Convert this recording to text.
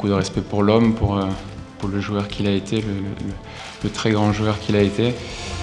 beaucoup de respect pour l'homme, pour le joueur qu'il a été, le très grand joueur qu'il a été.